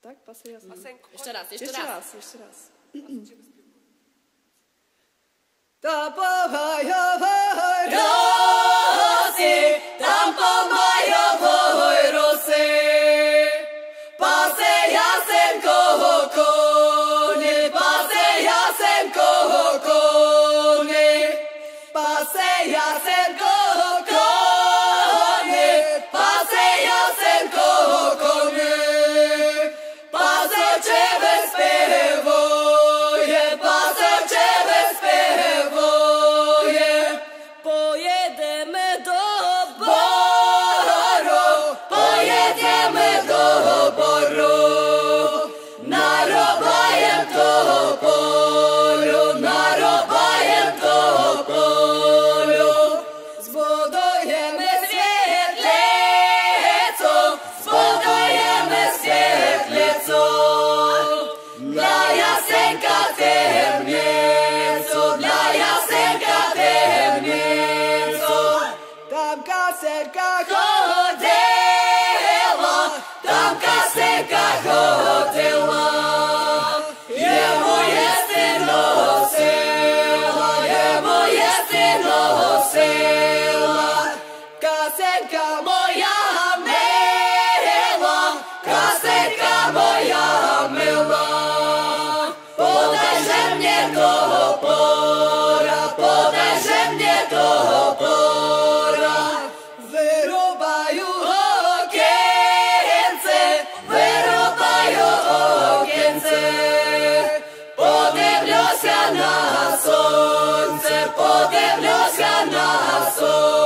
Tak? Pasuje? Jeszcze raz. Jeszcze raz. Tam pomajowoj Rosy, tam pomajowoj Rosy, pasę jasem koło konie, pasę jasem koło konie, pasę jasem koło konie, pasę jasem koło konie, pasę ciebie spewuje, pasę ciebie spewuje, pojedziemy do boru, pojedziemy do boru, narobajem do polu, narobajem do polu, zbudujemy świetlicą, zbudujemy świetlicą, dla Jasenka temnicu, dla Jasenka temnicu, tam kasenka chodziła, tam kasenka chodziła, jemu jest nosiła, jemu jest nosiła, kasenka moja myła, kasenka moja myła, podajże mnie do pora, podajże mnie do pora, wyrubaju okience, wyrubaju okience, podemlio się na słońce, podemlio się na słońce.